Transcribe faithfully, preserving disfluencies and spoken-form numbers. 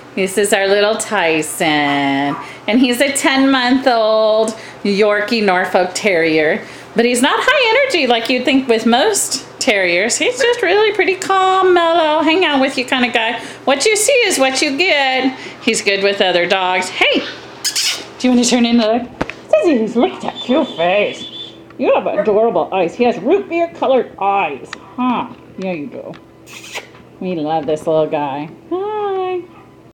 This is our little Tyson, and he's a ten month old Yorkie Norfolk Terrier, but he's not high energy like you'd think with most terriers. He's just really pretty calm, mellow, hang out with you kind of guy. What you see is what you get. He's good with other dogs. Hey, do you want to turn in and look? Look at that cute face. You have adorable eyes. He has root beer colored eyes. Huh, yeah you do. We love this little guy.